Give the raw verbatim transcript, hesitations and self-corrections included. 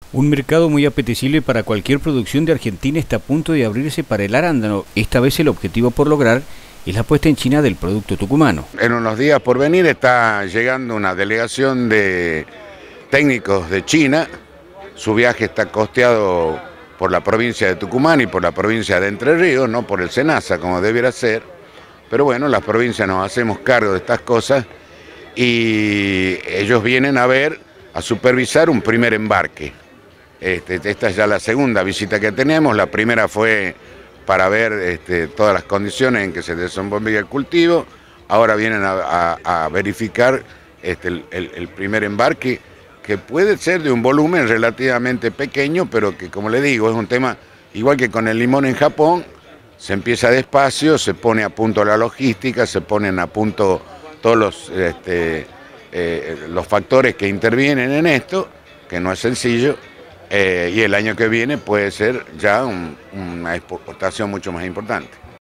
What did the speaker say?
Un mercado muy apetecible para cualquier producción de Argentina está a punto de abrirse para el arándano. Esta vez el objetivo por lograr es la puesta en China del producto tucumano. En unos días por venir está llegando una delegación de técnicos de China. Su viaje está costeado por la provincia de Tucumán y por la provincia de Entre Ríos, no por el SENASA como debiera ser. Pero bueno, las provincias nos hacemos cargo de estas cosas y ellos vienen a ver, a supervisar un primer embarque. Este, esta es ya la segunda visita que tenemos. La primera fue para ver este, todas las condiciones en que se desenvolvía el cultivo. Ahora vienen a, a, a verificar este, el, el, el primer embarque, que puede ser de un volumen relativamente pequeño, pero que, como le digo, es un tema igual que con el limón en Japón. Se empieza despacio, se pone a punto la logística, se ponen a punto todos los, este, eh, los factores que intervienen en esto, que no es sencillo. Eh, y el año que viene puede ser ya un, una exportación mucho más importante.